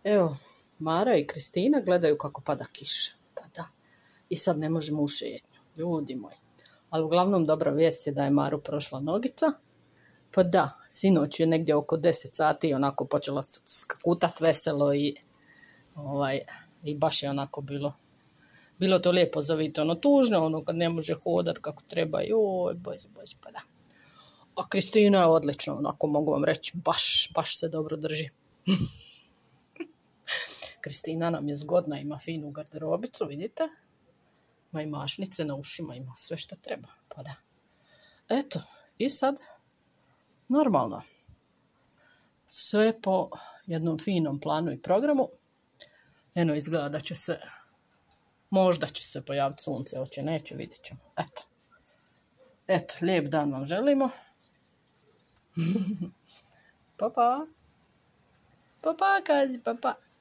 Evo, Mara i Kristina gledaju kako pada kiša. Pa da. I sad ne možemo u šetnju. Ljudi moji. Ali uglavnom dobra vijest je da je Maru prošla nogica. Pa da, sinoć je negdje oko 10 sati onako počela skakutat veselo i baš je onako bilo to lijepo za vidjeti. Ono tužno, ono kad ne može hodat kako treba. Joj, boj, pa da. A Kristina je odlično, onako mogu vam reći, baš se dobro drži. Kristina nam je zgodna, ima finu garderobicu, vidite? Ima i mašnice na ušima, ima sve što treba. Pa da. Eto, i sad, normalno. Sve po jednom finom planu i programu. Eno, izgleda da će se, možda će se pojaviti sunce, hoće, neće, vidjet ćemo. Eto, lijep dan vam želimo. Pa. Pa, kazi, pa.